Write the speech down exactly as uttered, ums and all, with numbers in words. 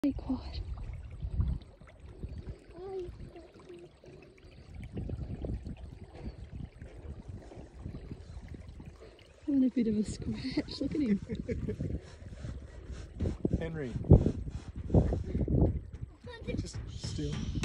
Stay quiet. And a bit of a scratch. Look at him. Henry. Just still.